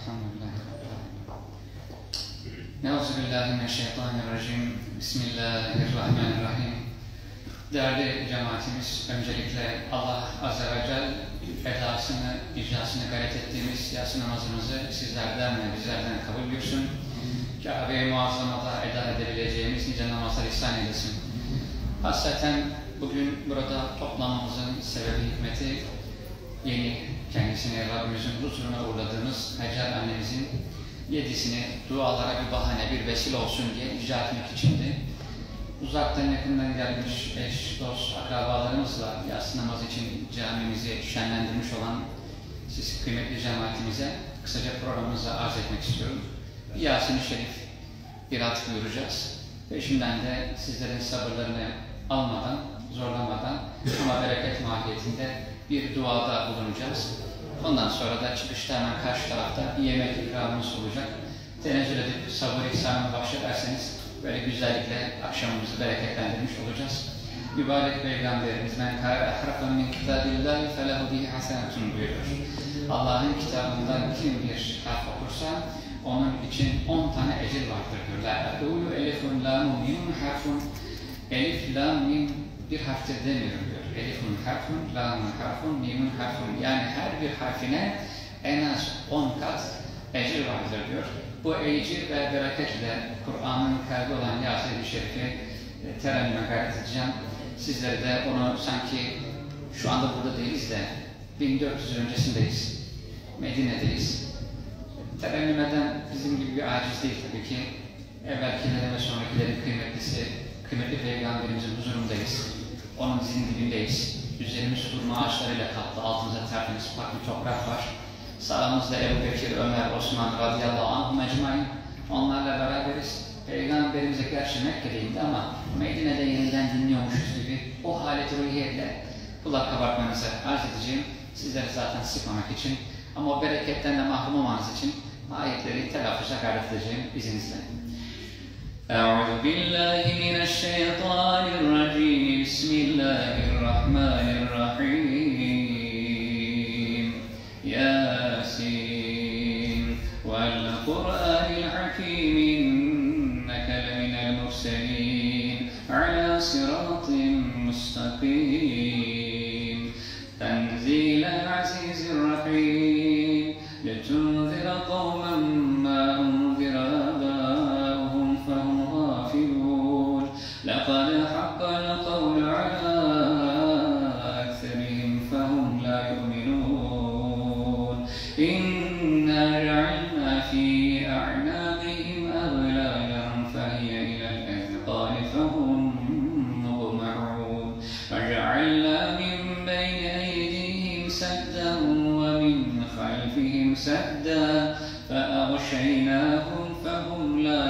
Elhamdülillahi Rabbil alemin. Neuzubillahimineşşeytanirracim. Bismillahirrahmanirrahim. Değerli cemaatimiz, öncelikle Allah Azze ve Celle edasını, icrasını gayret ettiğimiz yatsı namazımızı sizlerden ve bizlerden kabul buyursun. Kabe-i Muazzama'da eda edebileceğimiz nice namazlar ihsan eylesin. Hasreten bugün burada toplanmamızın sebebi, hikmeti, yeni kendisini Rabbimizin huzuruna uğurladığımız Hacer annemizin yedisini dualara bir bahane, bir vesile olsun diye icra etmek içindi. Uzaktan yakından gelmiş eş, dost, akrabalarımızla yatsı namazı için camimizi şenlendirmiş olan siz kıymetli cemaatimize kısaca programımızı arz etmek istiyorum. Bir Yasin-i Şerif irat buyuracağız. Peşinden de sizlerin sabırlarını almadan, zorlamadan ama bereket mahiyetinde bir duada bulunacağız. Ondan sonra da çıkışta hemen karşı tarafta bir yemek ikramımız olacak. Tenezzül edip sabır ihsanını bahşederseniz böyle güzellikle akşamımızı bereketlendirmiş olacağız. Mübarek Peygamberimiz men kâre ahrafen min kitâbillâhi felehu bihi hasenetun buyuruyor. Allah'ın kitabından kim bir harf okursa onun için 10 tane ecir vardır diyor. La ekûlü elifun lâmun mimun harfun. Elif, lam, mim bir harftir demiyorum diyor. Elifun harfun, lamun harfun, mimun harfun. Yani her bir harfine en az 10 kat ecir vardır diyor. Bu ecir ve bereketle Kur'an'ın kalbi olan Yasin-i Şerif'i terennüme gayret edeceğim. Sizlere de onu sanki şu anda burada değiliz de 1400 öncesindeyiz. Medine'deyiz. Terennüm eden bizim gibi bir aciz değil tabii ki. Evvelkilerin ve sonrakilerin kıymetli Peygamberimizin huzurundayız. Onun dizinin dibindeyiz. Üzerimiz hurma ağaçlarıyla kaplı, altımızda tertemiz pak bir toprak var. Sağımızda Ebu Bekir, Ömer, Osman radıyallahu anhum ecmaîn. Onlarla beraberiz. Peygamberimize gerçi Mekke'deydi ama Medine'de yeniden dinliyormuşuz gibi o halet-i ruhiyetle kulak kabartmanızı arz edeceğim. Sizleri zaten sıkmamak için ama o bereketten de mahrum olmanız için ayetleri telaffuza gayret edeceğim izninizle. أعوذ بالله من الشيطان الرجيم بسم الله الرحمن الرحيم ياسين والقرآن الحكيم إنك لمن المرسلين على صراط مستقيم تنزيل العزيز الرحيم لتنذر قوما ما أنذر آباؤهم فهم غافلون لقد حق القول على أكثرهم فهم لا يؤمنون إنا جعلنا في أعناقهم أغلالا فهي إلى الأذقان فهم مقمحون وجعلنا من بين أيديهم سدا ومن خلفهم سدا فأغشيناهم فهم لا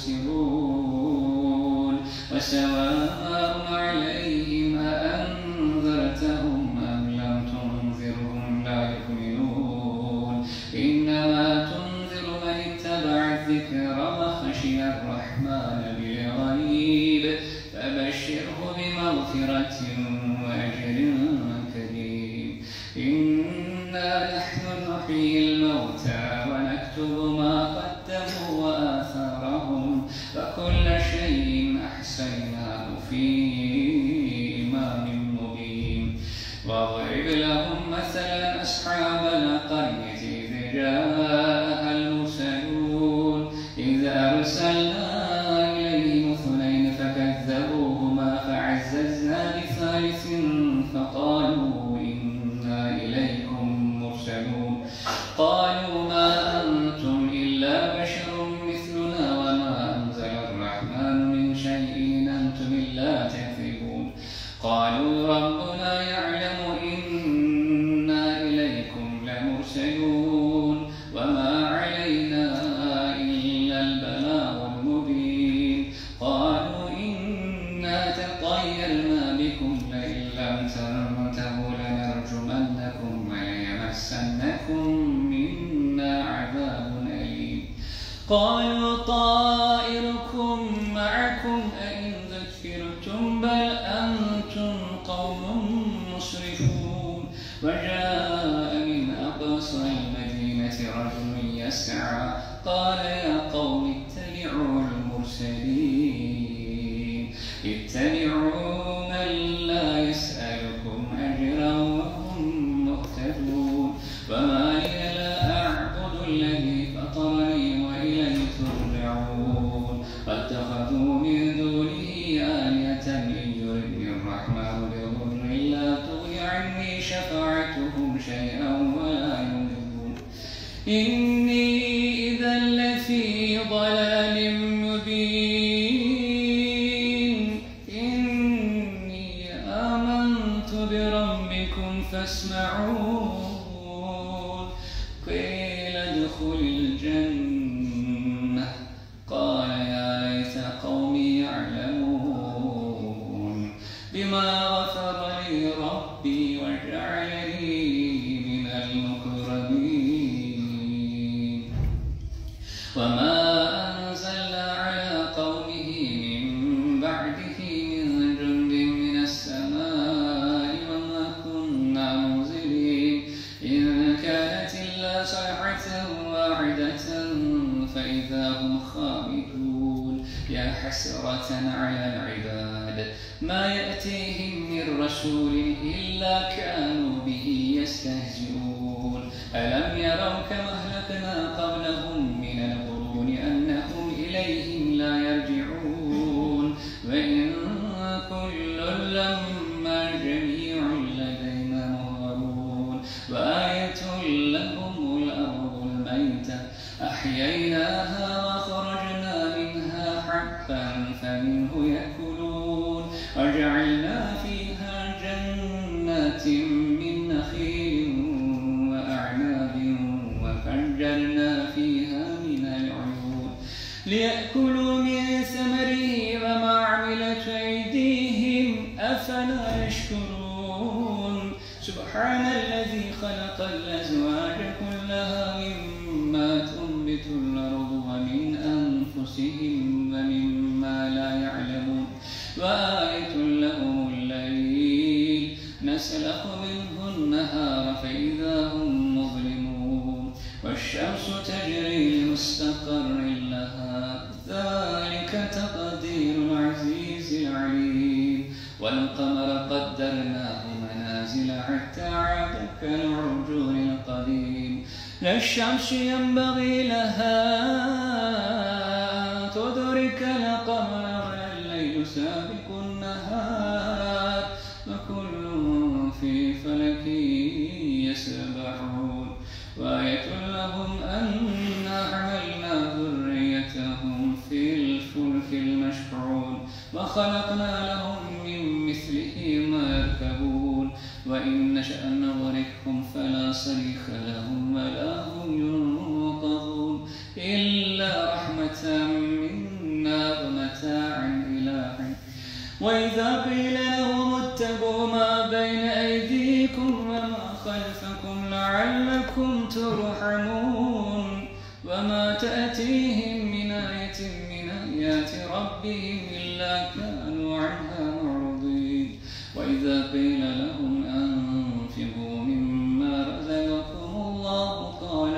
يبصرون وسواء عليهم أأنذرتهم أم لم تنذرهم لا يؤمنون إنما تنذر من اتبع الذكر وخشي الرحمن بالغيب فبشره بمغفرة وأجر كريم إنا نحن نحيي الموتى ونكتب ما قدموا وآثارهم وكل شيء أحصيناه في إمام مبين واضرب لهم مثلا أصحاب القرية إذ جاءها المرسلون إذ أرسلنا إليهم اثنين فكذبوهما فعززنا بثالث فقالوا إنا إليكم مرسلون قالوا ما أنتم إلا بشر مثلنا وما أنزل الرحمن من شيء أنتم إلا تكذبون قالوا ربنا يعلم إنا إليكم لمرسلون وما علينا إلا البلاغ المبين قالوا إنا تطيرنا بكم لئن لم تنتهوا لنرجمنكم وليمسنكم منا عذاب أليم قالوا طائركم معكم أئن ذكرتم بل أنتم قوم مسرفون وجاء من أقصى المدينة رجل يسعى قال يا قوم اتبعوا المرسلين اتبعوا من لا يسألكم أجرا وهم مهتدون وما لي لا أعبد الذي فطرني وإليه ترجعون واتخذوا من دونه آلهة إن يردني الرحمن بضر لا تغني عني شفاعتهم شيئا ولا ينقذون إني إذا لفي ضلال مبين إني آمنت بربكم فاسمعون قيل ادخل الجنة قال يا ليت قومي يعلمون بما غفر لي ربي وجعلني من المكرمين وما أنزلنا على قومه من بعده من جند من السماء وما كنا منزلين إن كانت إلا صيحة واحدة فإذا هم خامدون يا حسرة على العباد ما يأتيهم من رسول إلا كانوا به يستهزئون ألم يروا كما أهلكنا قبلهم من القرون أنهم إليهم لا يرجعون وإن كل لما جميع لدينا مهرون وآية لهم الأرض الميتة أحييناها وخرجنا منها حبا فمنه يأكلون وجعلنا فيها جنات من نخيل وأعناب وفجرنا فيها من العيون ليأكلوا من ثمره وما عملت أيديهم أفلا يشكرون سبحان الذي خلق الأزواج كلها مما تنبت الأرض ومن أنفسهم ومما لا يعلمون وآية لهم الليل نسلخ منه النهار فإذا هم مظلمون والشمس تجري لمستقر لها ذلك تقدير العزيز العليم والقمر قدرناه منازل حتى عاد كالعرجون القديم لا الشمس ينبغي لها أن تدرك القمر ولا الليل سابق النهار وكل في فلك يسبحون وآية لهم أنا حملنا ذريتهم في الفلك المشحون وخلقنا لهم من مثله ما يركبون وإن نشأ نغرقهم فلا صريخ لهم ولا هم ينقذون إلا رحمة منا ومتاعا إلى حين وإذا قيل لهم اتقوا ما بين أيديكم وما خلفكم لعلكم ترحمون وما تأتيهم من آية من آيات ربهم إلا كانوا عنها معرضين وإذا قيل لهم أنفقوا مما رزقكم الله قال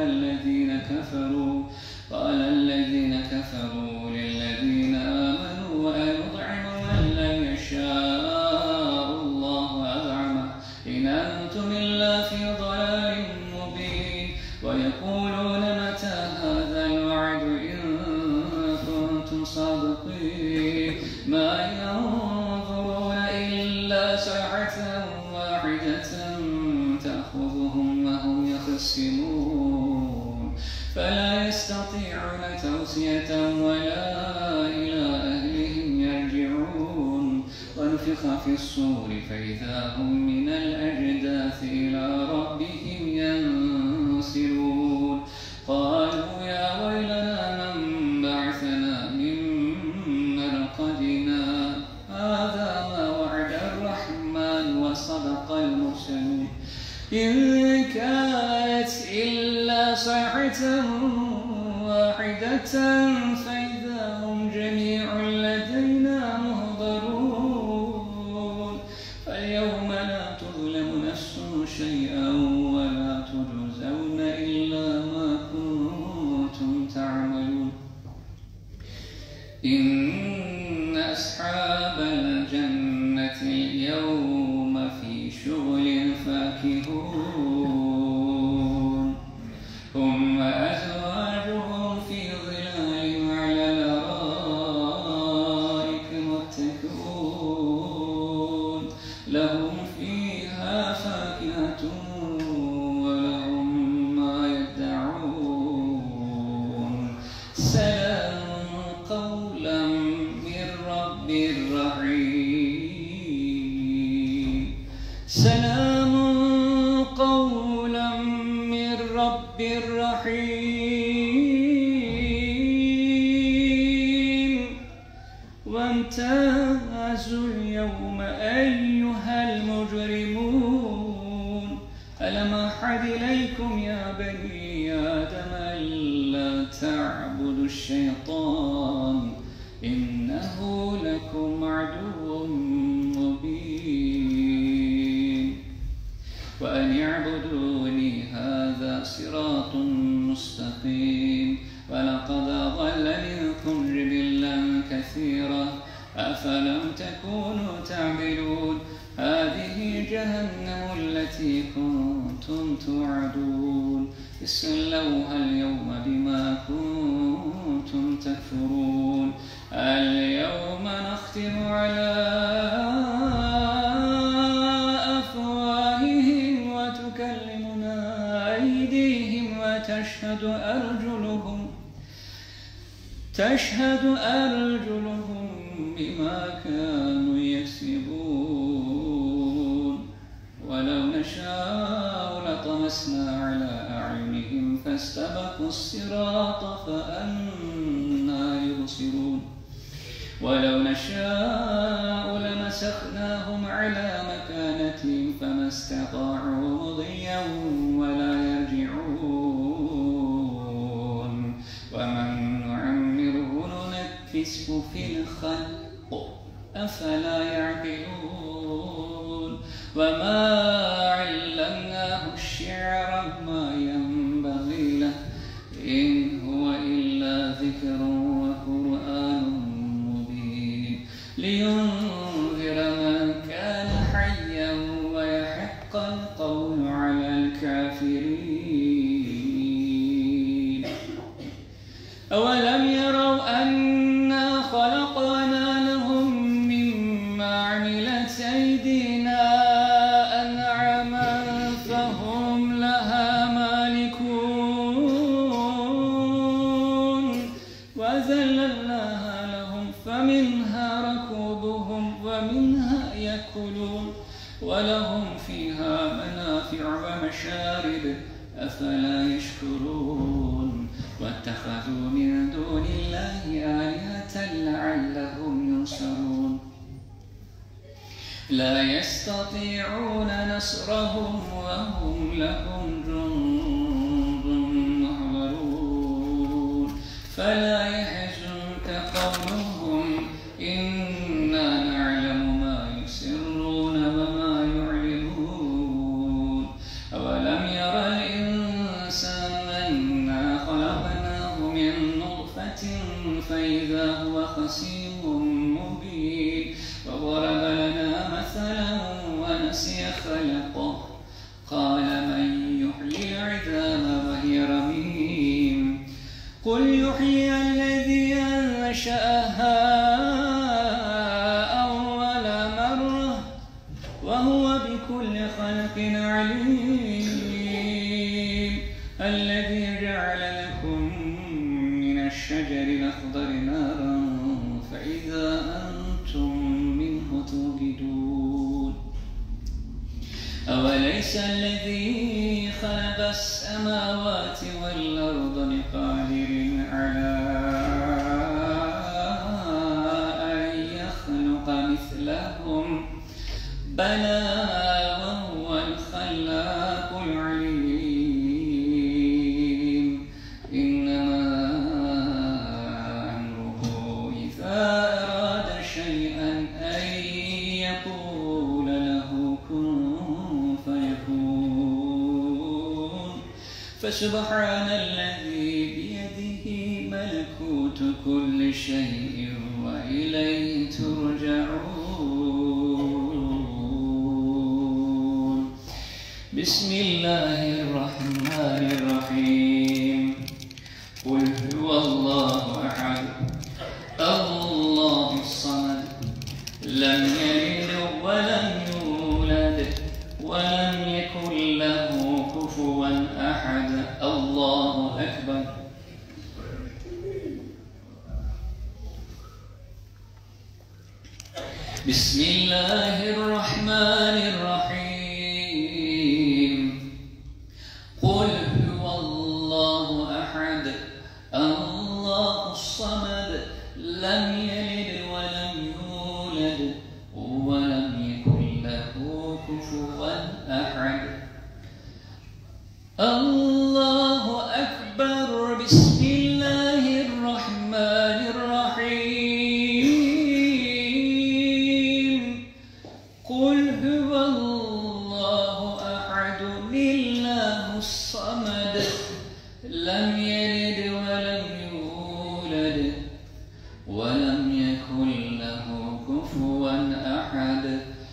الذين كفروا للذين آمنوا وأنطعم من لم يشاء الله أطعمه إن أنتم إلا في ضلال مبين ويقولون متى هذا الوعد إن كنتم صادقين ما ينظرون إلا صيحة واحدة تأخذهم وهم يخصمون فلا يستطيعون توصية ولا إلى أهلهم يرجعون ونفخ في الصور فإذا هم من الأجداث إلى ربهم ينسلون قالوا يا ويلنا من بعثنا من مرقدنا هذا ما وعد الرحمن وصدق المرسلون إن كانت إلا صيحة واحدة فإذا هم جميع لدينا مهضرون فاليوم لا تظلم نفس شيئا ولا تجزون إلا ما كنتم إن أصحاب الجنة اليوم في شغل فاكهون هم وأزواجهم في ظلال على الأرائك متكئون لهم فيها فاكهة ولهم ما يدعون سلام قولا من رب رحيم سلام قولا من رب رحيم وامتازوا اليوم أيها المجرمون ألم أعهد إليكم يا بني آدم ألا تعبدوا الشيطان إنه لكم عدو مبين وأن اعبدوني هذا صراط مستقيم ولقد أضل منكم جبلا كثيرا أفلم تكونوا تعقلون هذه جهنم التي كنتم توعدون اصلوها اليوم بما كنتم تكفرون اليوم نختم على أفواههم وتكلمنا أيديهم تشهد أرجلهم بما كانوا يكسبون ولو نشاء لطمسنا على أعينهم فاستبقوا الصراط فأنى يبصرون ولو نشاء لمسخناهم على مكانتهم فما استطاعوا مضيا ولا يرجعون ومن نعمره ننكسه في الخلق أفلا يعقلون وما علمناه الشعر ما ينبغي له إن هو إلا ذكر وقرآن مبين لينذر من كان حيا ويحق القول على الكافرين أولم يروا أنا خلقنا لهم مما عملت أيدينا أنعاما فهم لها مالكون وذللناها لهم فمنها ركوبهم ومنها يأكلون ولهم فيها منافع ومشارب أفلا يشكرون واتخذوا من دون الله آلهة لعلهم ينصرون لا يستطيعون نصرهم وهم لهم جند محضرون فلا يحزنك قولهم إنا نعلم ما يسرون وما يعلنون أولم ير الإنسان أنا خلقناه من نطفة فإذا هو خصيم مبين وضرب لنا مثلا ونسي خلقه قال من يحيي العظام وهي رميم قل يحيي الذي أنشأها أول مرة وهو بكل خلق عليم الذي جعل لكم من الشجر الأخضر نارا فإذا أنتم منه توقدون أوليس الذي خلق السماوات والأرض بقادر على أن يخلق مثلهم بلى وهو الخلاق العليم إنما أمره إذا أراد شيئا أن يقول له كن فيكون فسبحان الذي بيده ملكوت كل شيء وإليه ترجعون. بسم الله الرحمن الرحيم. قل هو الله أحد الله الصمد لم يلد ولم يولد ولم يكن له كفوا أحد. الله أكبر. بسم الله الرحمن الرحيم. قل هو الله أحد الله الصمد لم يلد ولم يولد ولم يكن له كفوا أحد. الله أكبر. بسم الله الرحمن الرحيم. قل هو الله أحد الله الصمد لم يلد ولم يولد ولم يكن له كفوا أحد.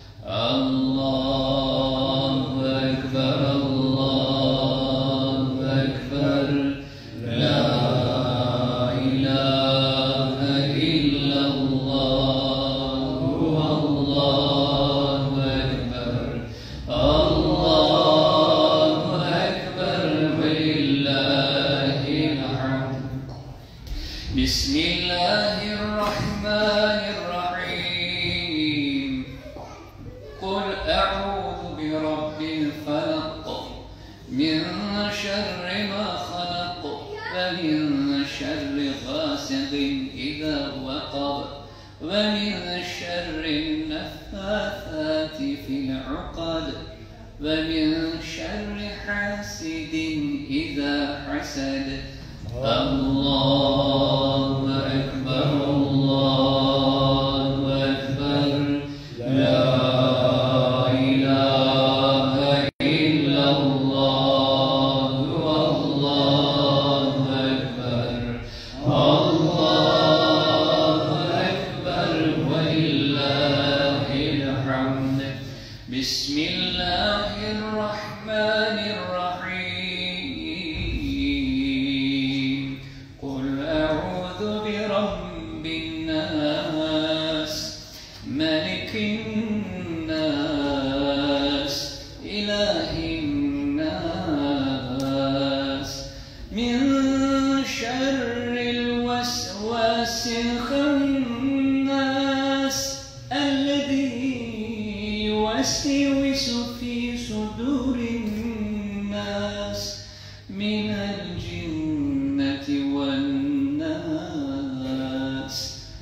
الله أكبر. الله أكبر. لا إله إلا الله. الله أكبر. الله أكبر ولله الحمد. بسم الله الرحمن الرحيم. قل أعوذ برب الفلق من شر ما خلق ومن شر غاسق إذا وقب ومن شر النفاثات في العقد ومن شر حاسد إذا حسد. الله أكبر. الله أكبر. لا إله إلا الله. الله أكبر. الله أكبر ولله الحمد. بسم الله الرحمن الرحيم. قل أعوذ برب الناس ملك الناس إله الناس من شر الوسواس الخناس الذي يوسوس في صدور الناس من الجنة والناس.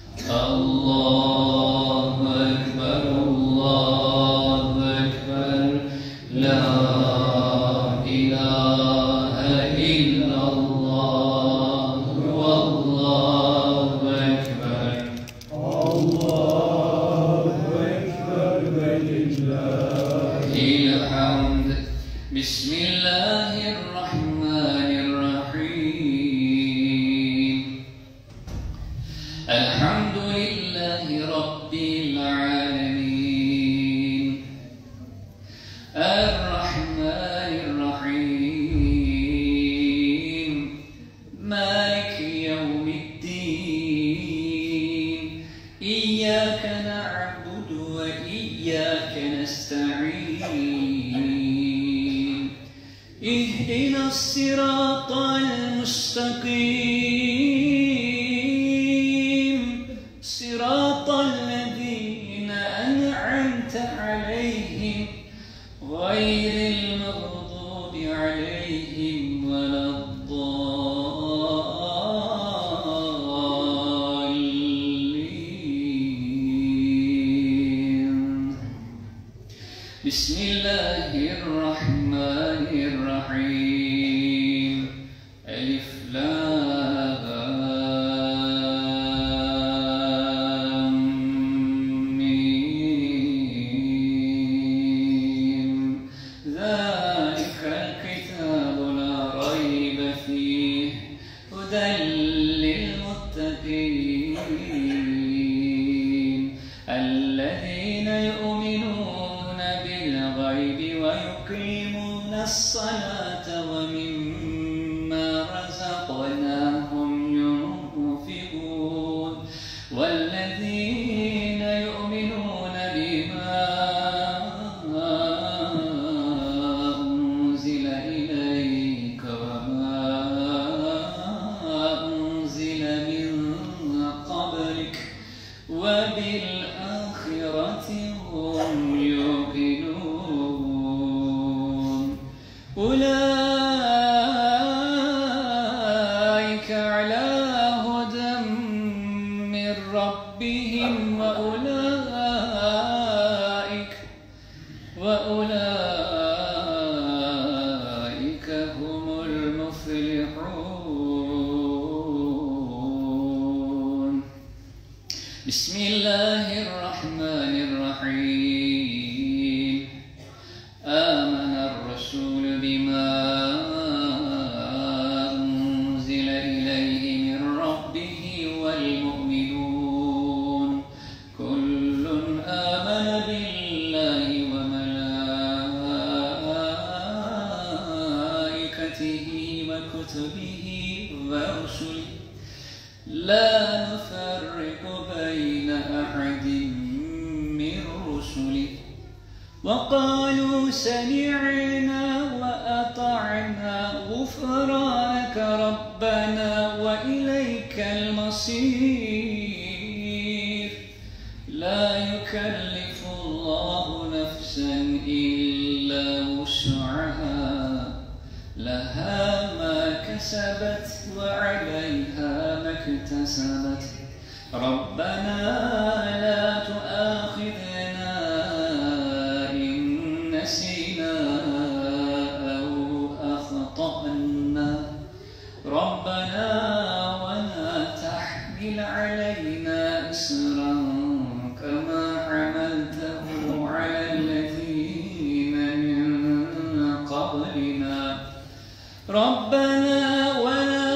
الله أكبر. الله أكبر. لا إله إلا الله. والله أكبر. الله أكبر ولله الحمد. بسم الله الرحمن الرحيم. الحمد لله رب العالمين الرحمن الرحيم مالك يوم الدين. إياك نعبد وإياك نستعين. اهدنا الصراط المستقيم صراط الذين أنعمت عليهم غير المغضوب عليهم ولا الضالين. بسم الله الرحمن الرحيم. ألف لام ميم. ذلك الكتاب لا ريب فيه هدى للمتقين الرحيم الذين يؤمنون بالغيب ويقيمون الصلاة ومما رزقناهم ينفقون والذين يؤمنون بما أنزل إليك وما أنزل من قبلك وبالآخرة هم يوقنون أولئك على هدى من ربهم وأولئك هم المفلحون. بسم الله الرحمن الرحيم آمن الرسول بما أنزل إليه من ربه والمؤمنون كل آمن بالله وملائكته وكتبه ورسله لا نفرق بين أحد من رسله وقالوا سمعنا وأطعنا غفرانك ربنا وإليك المصير لا يكلف الله نفسا إلا وسعها لها ما كسبت وعليها ما اكتسبت ربنا لا تؤاخذنا إن نسينا أو أخطأنا ربنا ولا تحمل علينا إصرا كما حملته على الذين من قبلنا ربنا ولا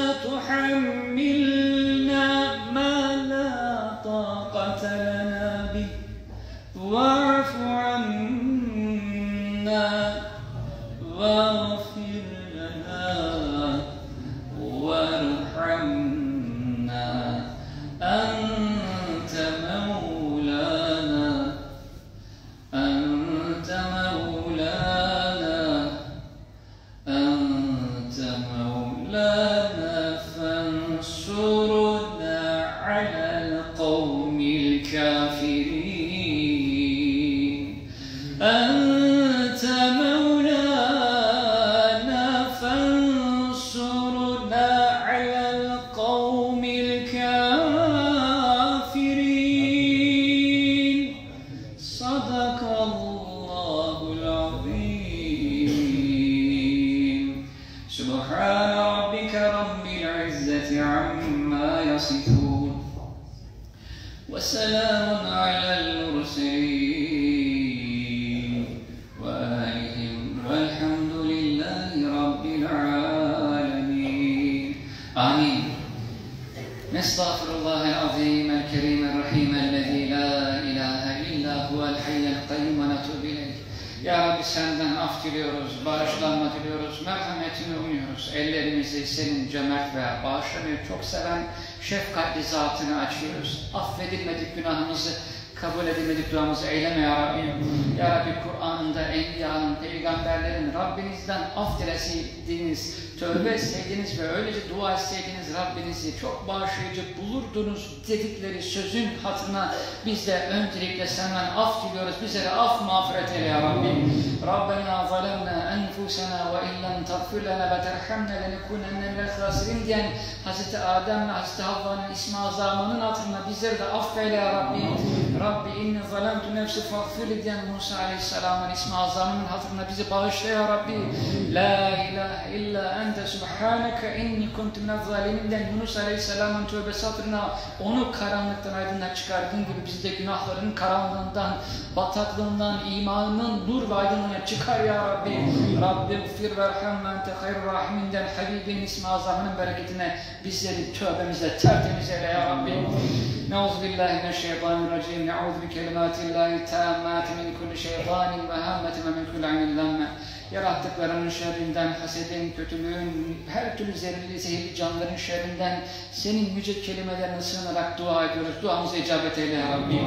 تحملنا ما لا طاقة لنا به واعف عنا واغفر لنا وارحمنا أنت مولانا فانصرنا على القوم الكافرين أنت مولانا فانصرنا على القوم الكافرين صدق الله العظيم سبحان ربك رب العزة عما يصفون وسلام على المرسلين وآلهم والحمد لله رب العالمين آمين. نستغفر الله العظيم الكريم الرحيم الذي لا إله إلا هو الحي القيوم ونتوب إليه. Ya Rabbi senden af diliyoruz, bağışlanma diliyoruz, merhametini umuyoruz. Ellerimizi senin cömert ve bağışlamayı çok seven şefkatli zatını açıyoruz. Affedilmedik günahımızı, kabul edilmedik duamızı eyleme ya Rabbi. Ya Rabbi Kur'an'ında enbiyanın, peygamberlerin Rabbinizden af dilediğiniz, tövbe etseydiniz ve öylece dua etseydiniz Rabbinizi çok bağışlayıcı bulurdunuz dedikleri sözün hatırına biz de öncelikle senden af diliyoruz. Bize de af mağfiret eyle ya Rabbi. Rabbena zalemna enfusena ve illen tagfir lana ve terhamna lenekunenne minel khasirin diyen Hz. Adem ve Hz. Havva'nın ismi azamının hatırına bizleri de affeyle ya Rabbi. Rabbi inni zalemtu nefsi fagfirli diyen Musa Aleyhisselam'ın ismi azamının hatırına bizi bağışla ya Rabbi. La ilahe illa ente subhaneke inni kuntu minel zalimin diyen Yunus Aleyhisselam'ın tövbesi hatırına onu karanlıktan aydınlığa çıkardığın gibi bizi de günahların karanlığından, bataklığından, imanının nur ve aydınlığına çıkar ya Rabbi. Rabbi gfir verham ve ente hayrur rahiminden Habibin ismi azamının bereketine bizleri tövbemizle tertemiz eyle ya Rabbi. Nauzu billahi mineşşeytanirracim. Nauzu bikelimatillahi tammati min kulli şeytanin ve hammetin ve min kulli aynin lamme. Yarattıklarının şerrinden, hasedin, kötülüğün, her türlü zehirli, zehirli canların şerrinden senin yüce kelimelerine sığınarak dua ediyoruz. Duamıza icabet eyle ya Rabbi.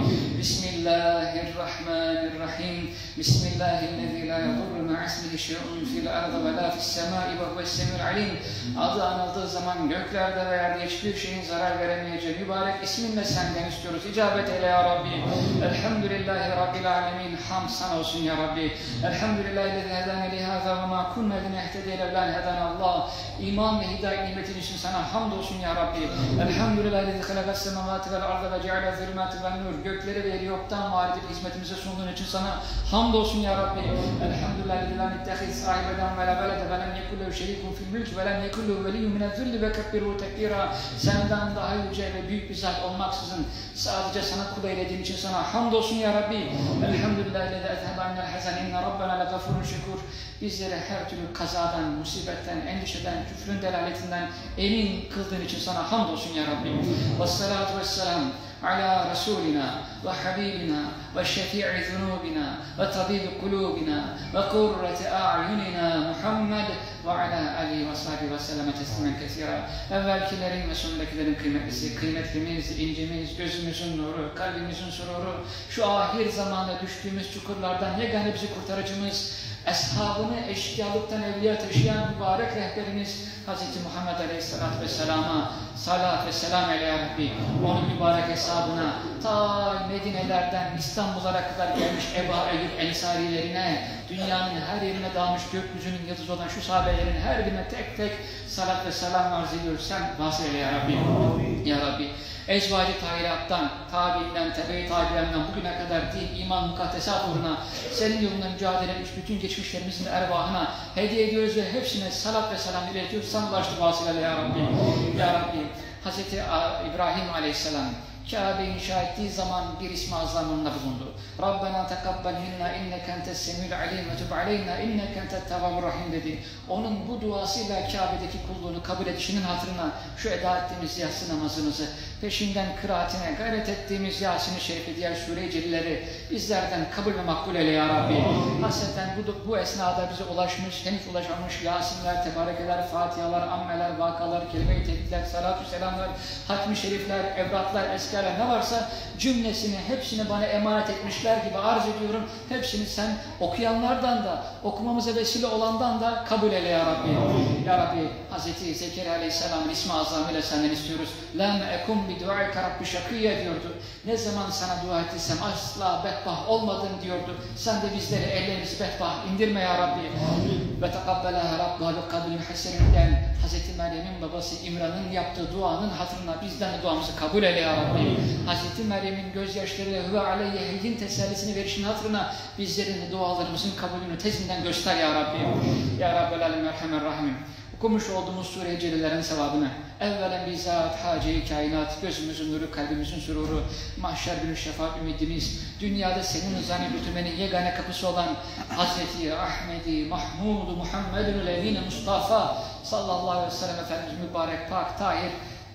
Bismillahirrahmanirrahim. Bismillahirrahmanirrahim. La yadurru ma'asmihi şey'un fil ardı ve la fis semai ve huves semî'ul alim. Adı anıldığı zaman göklerde ve yerde hiçbir şeyin zarar veremeyeceği mübarek isminle senden istiyoruz. İcabet eyle ya Rabbi. Elhamdülillahi Rabbil alemin. Hamd sana olsun ya Rabbi. Elhamdülillahi lezî hedâne lihâzâ ve mâ kunnâ linehtediye levlân hedânallâh. İman ve hidayet nimetin için sana hamdolsun ya Rabbi. Elhamdülillahi lezî halakas semâvâti vel arda ve ceale zulmâti ven nur. Gökleri ve yeri yoktan var edip hizmetimize sunduğun için sana hamdolsun ya Rabbi. Elhamdülillahi lezî lâ nittehiz sahibeden ve la velede ve lem yekullehu şerîkun fil mülk ve lem yekullehu veliyyun minezzulli ve kebbirû tekbîrâ. Senden daha yüce ve büyük bir zat olmaksızın sadece sana kul eylediğin için sana hamdolsun ya Rabbi. Elhamdülillahi lezî ezhebe annel hazen inne rabbena legafurun şekur. Bizleri her türlü kazadan, musibetten, endişeden, küfrün delaletinden emin kıldığın için sana hamdolsun ya Rabbi. Vessalatu vesselam ala Resulina ve Habibina ve şefii zunubina ve tabibi kulubina ve kurreti a'yunina Muhammed ve ala alihi ve sahbihi ve selleme teslimen kesira. Evvelkilerin ve sonrakilerin kıymetlisi, kıymetlimiz, incimiz, gözümüzün nuru, kalbimizin sururu, şu ahir zamanda düştüğümüz çukurlardan yegane bizi kurtarıcımız, eshabını eşkıyalıktan evliya taşıyan mübarek rehberimiz Hz. Muhammed Aleyhisselatü Vesselam'a salat ve selam eyle ya Rabbi. Onun mübarek hesabına ta Medine'lerden İstanbul'a kadar gelmiş Ebu Eyyub Ensarilerine, dünyanın her yerine dağılmış gökyüzünün yıldızı olan şu sahabelerin her birine tek tek salat ve selam arz ediyoruz. Sen vasıl eyle ya Rabbi. Ya Rabbi. Ezvacı tahirattan, tabiinden, tebe-i tabiinden bugüne kadar din, iman, mukaddesat uğruna senin yolunda mücadele etmiş bütün geçmişlerimizin ervahına hediye ediyoruz ve hepsine salat ve selam iletiyoruz. Sen ulaştı vasılayla ya Rabbi. Ya Rabbi, Hz. İbrahim Aleyhisselam Kabe inşa ettiği zaman bir ismi azamında bulundu. Rabbena tekabbel minna inneke entes semî'ul alîm ve tub aleyna inneke entet tevvâbur rahîm dedi. Onun bu duasıyla Kabe'deki kulluğunu kabul edişinin hatırına şu eda ettiğimiz yatsı namazımızı, peşinden kıraatine gayret ettiğimiz Yasin-i Şerif'i, diğer Sure-i Celilleri bizlerden kabul ve makbul eyle ya Rabbi. Hasreten bu esnada bize ulaşmış, henüz ulaşmamış Yasinler, Tebarekeler, Fatihalar, Ammeler, Vakalar, Kelime-i Tevhidler, Salatü Selamlar, Hatmi Şerifler, Evratlar, Eskerler ne varsa cümlesini, hepsini bana emanet etmişler gibi arz ediyorum. Hepsini sen okuyanlardan da, okumamıza vesile olandan da kabul eyle ya Rabbi. Ya Rabbi, Hz. Zekeriya Aleyhisselam'ın ismi azamıyla senden istiyoruz. Lem ekum bi duaika rabbi şakiyye diyordu. Ne zaman sana dua ettiysem asla bedbah olmadım diyordu. Sen de bizleri ellerimizi bedbah indirme ya Rabbi. Ve tekabbelaha rabbuha bi kabulin haseninden Hz. Meryem'in babası İmran'ın yaptığı duanın hatırına bizden de duamızı kabul eyle ya Rabbi. Hz. Meryem'in gözyaşlarıyla hüve aleyye heydin tesellisini verişinin hatırına bizlerin de dualarımızın kabulünü tezinden göster ya Rabbi. Ya Rabbel Alem Erhamerrahim. Okumuş olduğumuz Sure-i Celillerin sevabını evvelen bizzat hace-i kainat, gözümüzün nuru, kalbimizin sururu, mahşer günü şefaat ümidimiz, dünyada senin rızanı götürmenin yegane kapısı olan Hazreti Ahmedi, Mahmud, Muhammedun Levine Mustafa sallallahu aleyhi ve sellem Efendimiz mübarek, pak, tahir.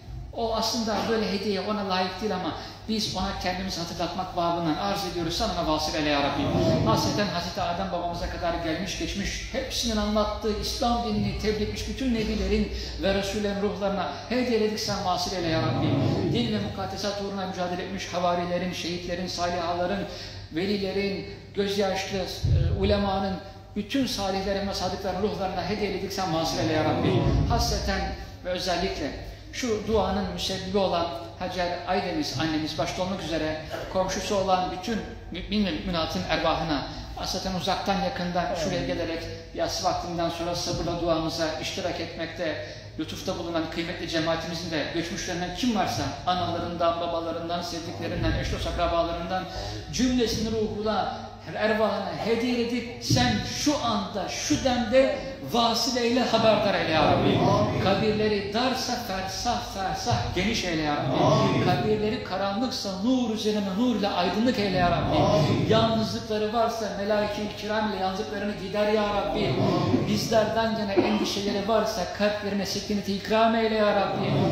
O aslında böyle hediye ona layık değil ama biz ona kendimizi hatırlatmak babından arz ediyoruz. Sana vasıl eyle ya Rabbi. Hasreten Hazreti Adem babamıza kadar gelmiş geçmiş, hepsinin anlattığı İslam dinini tebliğ etmiş bütün nebilerin ve Resullerin ruhlarına hediye ededik, sen vasıl eyle ya Rabbi. Din ve mukaddesat uğruna mücadele etmiş havarilerin, şehitlerin, salihaların, velilerin, gözyaşlı ulemanın, bütün salihlerin ve sadıkların ruhlarına hediye ededik, sen vasıl eyle ya Rabbi. Hasreten ve özellikle şu duanın müsebbibi olan Hacer Aydeniz annemiz başta olmak üzere komşusu olan bütün mümin ve müminatın ervahına aslında uzaktan yakından şuraya gelerek yatsı vaktinden sonra sabırla duamıza iştirak etmekte lütufta bulunan kıymetli cemaatimizin de göçmüşlerinden kim varsa analarından, babalarından, sevdiklerinden, eş dost akrabalarından cümlesinin ruhuna, ervahına hediye edip sen şu anda, şu demde vasileyle haberdar eyle ya Rabbi. Kabirleri darsa fersah fersah geniş eyle ya Rabbi. Kabirleri karanlıksa nur üzerine nur ile aydınlık eyle ya Rabbi. Yalnızlıkları varsa melaike-i kiram ile yalnızlıklarını gider ya Rabbi. Bizlerden gene endişeleri varsa kalplerine sekineti ikram eyle ya Rabbi.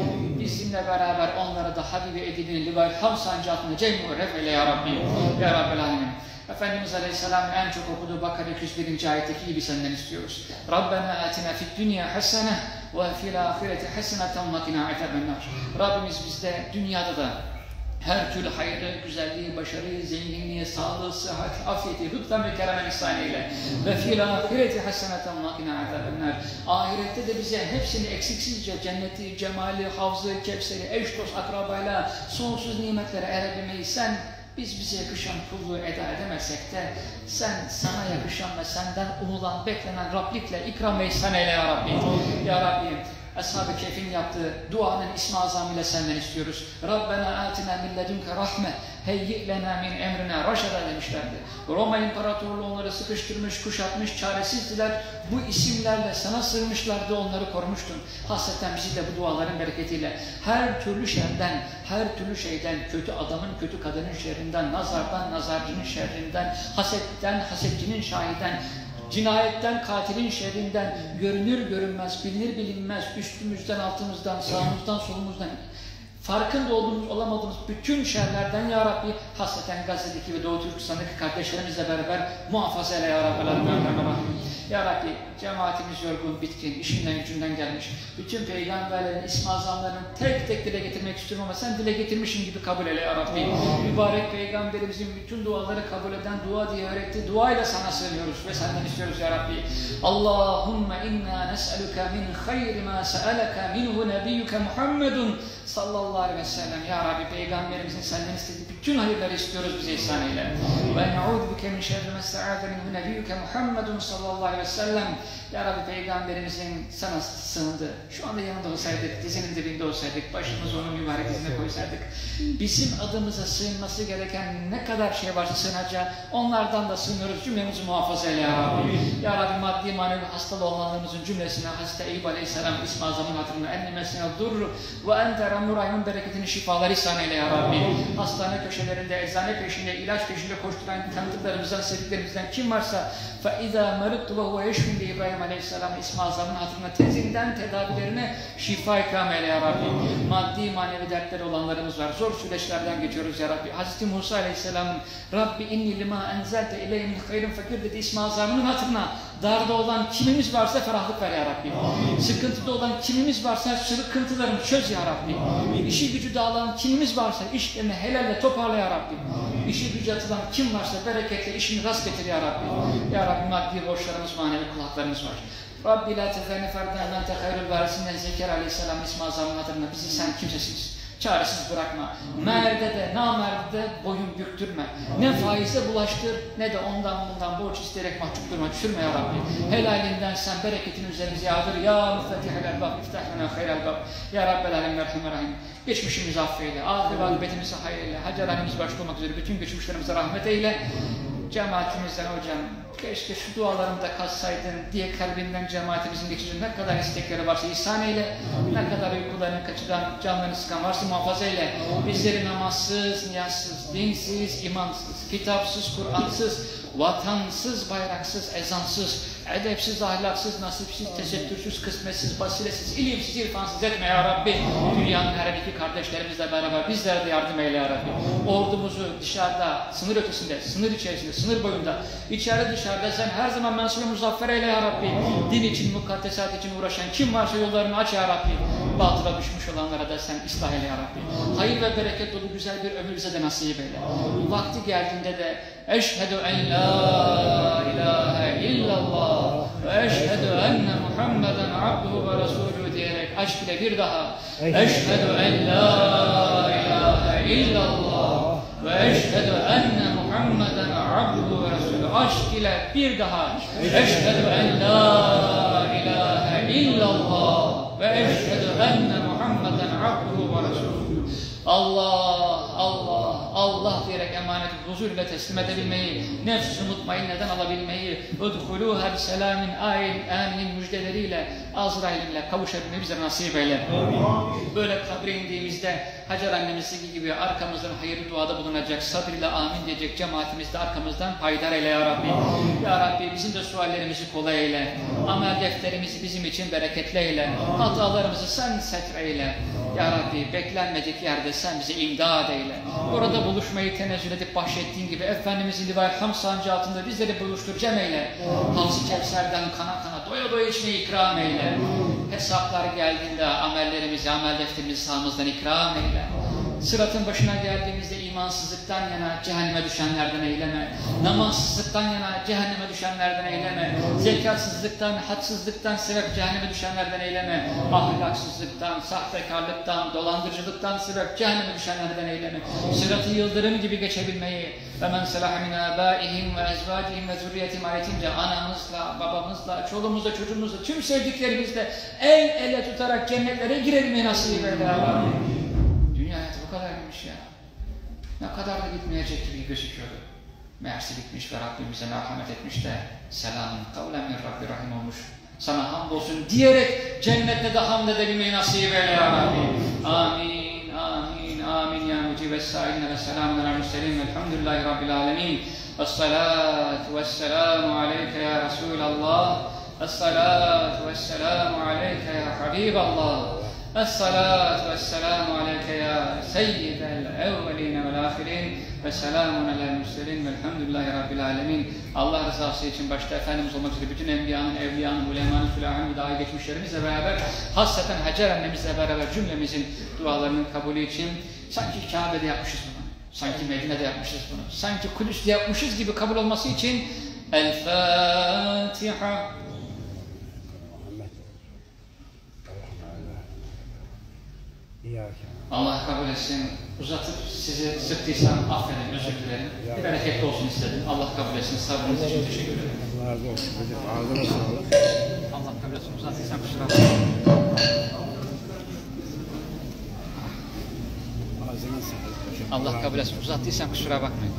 bizimle beraber onlara da Habibi edibinin libayl ham sancı altında cem-i refeyle ya Rabbi. Ya Rabbel Alemin. Efendimiz Aleyhisselam'ın en çok okuduğu Bakara 201. ayetteki gibi senden istiyoruz. Rabbena atina fid dünya hasene ve fil ahireti haseneten ve qina azabennar. Rabbimiz bizde dünyada da her türlü hayrı, güzelliği, başarıyı, zenginliği, sağlığı, sıhhat, afiyeti, lütfen ve keremen ihsan eyle. Ve fil ahireti haseneten ve qina azabennar. Ahirette de bize hepsini eksiksizce cenneti, cemali, havzı, kevseri, eş dost, akrabayla sonsuz nimetlere erebilmeyi sen bize yakışan kulluğu eda edemezsek de sen sana yakışan ve senden umulan, beklenen Rablikle ikram ve ihsan eyle ya Rabbi. Ya Rabbi, Ashab-ı Kehf'in yaptığı duanın ismi azam ile senden istiyoruz. Rabbena atina min ledunke rahme heyyi lena min emrina raşada demişlerdi. Roma İmparatorluğu onları sıkıştırmış, kuşatmış, çaresizdiler. Bu isimlerle sana sığınmışlardı, onları korumuştun. Hasreten bizi de bu duaların bereketiyle her türlü şerden, her türlü şeyden, kötü adamın, kötü kadının şerrinden, nazardan, nazarcının şerrinden, hasetten, hasetçinin şahiden, cinayetten, katilin şerrinden, görünür görünmez, bilinir bilinmez, üstümüzden, altımızdan, sağımızdan, solumuzdan, farkında olduğumuz, olamadığımız bütün şerlerden ya Rabbi, hasreten Gazze'deki ve Doğu Türkistan'daki kardeşlerimizle beraber muhafaza eyle ya Rabbi. Ya Rabbi, cemaatimiz yorgun, bitkin, işinden gücünden gelmiş. Bütün peygamberlerin, ismi azamlarının tek tek dile getirmek istiyorum ama sen dile getirmişsin gibi kabul eyle ya Rabbi. Mübarek peygamberimizin bütün duaları kabul eden, dua diye öğretti. Duayla sana sığınıyoruz ve senden istiyoruz ya Rabbi. Allahümme inna nes'eluke min hayri ma se'eleke minhu nebiyyuke Muhammedun sallallahu aleyhi ve sellem. Ya Rabbi, peygamberimizin senden istediği bütün hayırları istiyoruz, bize ihsan eyle. Ve ne'udhu bike min şerri ma se'ade minhu nebiyyuke Muhammedun sallallahu aleyhi ve sellem. Ya Rabbi, peygamberimizin sana sığındı. Şu anda yanında olsaydık, dizinin dibinde olsaydık, başımızı onun mübarek dizine koysaydık, bizim adımıza sığınması gereken ne kadar şey varsa sığınacağı, onlardan da sığınıyoruz. Cümlemizi muhafaza eyle ya Rabbi. Ya Rabbi, maddi manevi hastalı olanlarımızın cümlesine Hazreti Eyüp Aleyhisselam ismi azamın hatırına ennimesine durur ve ente ramurayın bereketini şifalar ihsan eyle ya Rabbi. Hastane köşelerinde, eczane peşinde, ilaç peşinde koşturan tanıdıklarımızdan, sevdiklerimizden kim varsa فَاِذَا مَرِقْتُ وَهُوَ يَشْفِنْ diye İbrahim Aleyhisselam ismi azamın hatırına tezinden tedavilerine şifa ikram eyle ya Rabbi. Maddi manevi dertleri olanlarımız var. Zor süreçlerden geçiyoruz ya Rabbi. Hazreti Musa Aleyhisselam'ın Rabbi inni lima enzelte ileyhi min hayrin fakir dedi ismi azamının hatırına darda olan kimimiz varsa ferahlık ver ya Rabbi. Sıkıntıda olan kimimiz varsa sıkıntılarını çöz ya Rabbi. İşi gücü dağılan kimimiz varsa işlerini helalle toparla ya Rabbi. İşi gücü atılan kim varsa bereketle işini rast getir ya Rabbi. Ya Rabbi, maddi borçlarımız, manevi kulaklarımız var. Rabbi la tefeni ferden mente hayrul varisinden Zekeriya Aleyhisselam ismi azamın hatırına bizi sen kimsesiz, çaresiz bırakma. Merde de, namerde de boyun büktürme. Ne faize bulaştır, ne de ondan bundan borç isteyerek mahcup durma, düşürme ya Rabbi. Helalinden sen bereketini üzerimize yağdır. Ya müfetihel elbab, iftah lena hayrel bab. Ya Rabbel alem, rahim. Geçmişimizi affeyle, ahir akıbetimizi hayır eyle. Hacerhanemiz başta olmak üzere bütün geçmişlerimize rahmet eyle. Cemaatimizden hocam, keşke şu dualarımı da katsaydın diye kalbinden cemaatimizin geçici ne kadar istekleri varsa ihsan eyle, ne kadar uykularını kaçıran, canlarını sıkan varsa muhafaza eyle. Bizleri namazsız, niyazsız, dinsiz, imansız, kitapsız, Kur'ansız, vatansız, bayraksız, ezansız, edepsiz, ahlaksız, nasipsiz, tesettürsüz, kısmetsiz, basiretsiz, ilimsiz, irfansız etme ya Rabbi. Dünyanın her iki kardeşlerimizle beraber bizlere de yardım eyle ya Rabbi. Ordumuzu dışarıda, sınır ötesinde, sınır içerisinde, sınır boyunda, içeride dışarıda sen her zaman mensup muzaffer eyle ya Rabbi. Din için, mukaddesat için uğraşan kim varsa yollarını aç ya Rabbi. Batıla düşmüş olanlara da sen ıslah eyle ya Rabbi. Hayır ve bereket dolu güzel bir ömür bize de nasip eyle. Vakti geldiğinde de eşhedü en la ilahe illallah ve eşhedü enne Muhammeden abduhu ve resulü diyerek aşk ile bir daha eşhedü en la ilahe illallah ve eşhedü enne Muhammeden abduhu ve resulü aşk ile bir daha eşhedü en la ilahe illallah ve eşhedü enne Muhammeden abduhu ve resulü. Allah, Allah, Allah diyerek emaneti huzur ile teslim edebilmeyi, nefs-i mutmainneden alabilmeyi, udhuluha biselamin aminin müjdeleriyle, Azrail'inle kavuşabilmeyi bize nasip eyle. Böyle kabre indiğimizde Hacer annemizdeki gibi arkamızdan hayırlı duada bulunacak, sabırla amin diyecek cemaatimiz de arkamızdan haydar eyle ya Rabbi. Ya Rabbi, bizim de suallerimizi kolay eyle, amel defterimizi bizim için bereketli eyle, hatalarımızı sen setreyle. Ya Rabbi beklenmedik yerde sen bize imdad eyle. Orada buluşmayı tenezzül edip bahşettiğin gibi Efendimizin livayet ham sancı altında bizleri buluştur cem eyle. Havz-ı Kevser'den kana kana doya doya içmeyi ikram eyle. Hesaplar geldiğinde amellerimizi, amel defterimizi sağımızdan ikram eyle. Sıratın başına geldiğimizde imansızlıktan yana cehenneme düşenlerden eyleme. Namazsızlıktan yana cehenneme düşenlerden eyleme. Zekatsızlıktan, hadsızlıktan sebep cehenneme düşenlerden eyleme. Ahlaksızlıktan, sahtekarlıktan, dolandırıcılıktan sebep cehenneme düşenlerden eyleme. Sıratı yıldırım gibi geçebilmeyi ve men selaha min âbâihim ve ezvâcihim ve zürriyetim ayetince anamızla, babamızla, çoluğumuzla, çocuğumuzla, tüm sevdiklerimizle el ele tutarak cennetlere girebilmeyi nasip eyle. Dünya hayatı bu kadarmış ya. Ne kadar da bitmeyecek gibi gözüküyordu. Meğerse bitmiş ve Rabbim bize merhamet etmiş de selamun kavlen min Rabbi rahim olmuş. Sana hamdolsun diyerek cennette de hamd edebilmeyi nasip eyle ya Rabbi. Amin, amin, amin ya mucibes sâiline ve selamun ala müsselim velhamdülillahi Rabbil alemin. Vessalatu vesselamu aleyke ya Resulallah. Vessalatu vesselamu aleyke ya Habiballah. Esselatu vesselamu aleyke ya seyyidel evveline vel ahirin ve selamun alel müsselin velhamdülillahi rabbil alemin. Allah rızası için başta Efendimiz olmak üzere bütün enbiyanın, evliyanın, ulemanın, fülahın, dahi geçmişlerimizle beraber hasreten Hacer annemizle beraber cümlemizin dualarının kabulü için sanki Kabe'de yapmışız bunu, sanki Medine'de yapmışız bunu, sanki Kudüs'te yapmışız gibi kabul olması için El Fatiha. Allah kabul etsin. Uzatıp sizi sıktıysam affedin, özür dilerim. Bir bereketli olsun istedim. Allah kabul etsin. Sabrınız için teşekkür ederim. Allah razı olsun. Ağzına sağlık. Allah kabul etsin. Uzattıysam kusura bakmayın. Ağzına sağlık. Allah kabul etsin. Uzattıysam kusura bakmayın.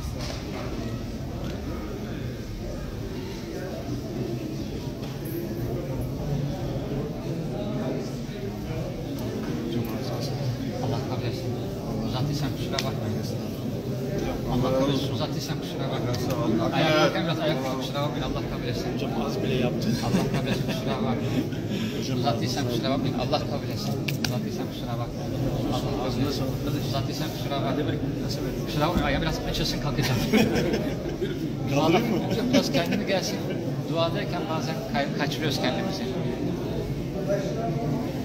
Allah kabul etsin. Uzattıysam kusura bakmayın. Allah kabul etsin. Uzattıysam kusura bakmayın. Ayaklarken biraz ayakta kusura bakmayın. Allah kabul etsin. Hocam az bile yaptın. Allah kabul etsin. Kusura bakmayın. Uzattıysam kusura bakmayın. Allah kabul etsin. Uzattıysam kusura bakmayın. Allah kabul etsin. Uzattıysam kusura bakmayın. Kusura bakmayın. Ayağı biraz açılsın kalkacağım. Kaldırayım mı? Biraz kendine gelsin. Duadayken bazen kaçırıyoruz kendimizi.